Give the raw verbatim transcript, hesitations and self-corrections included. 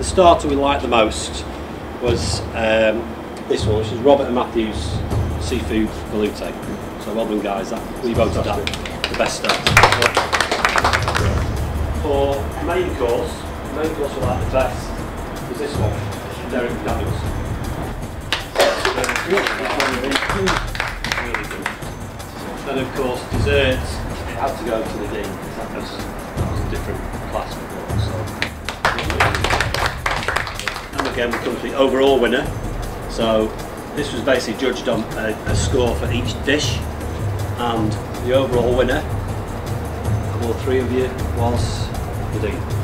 starter we liked the most was um, this one, which is Robert and Matthew's Seafood Velouté. So well done guys, that, we voted that the best starter. For main course, the main course we liked the best was this one, Derek Daniels. Really good. Then of course desserts, it had to go to the Dean, because that was, that was a different class before. So. And again we come to the overall winner. So this was basically judged on a, a score for each dish, and the overall winner of all three of you was the Dean.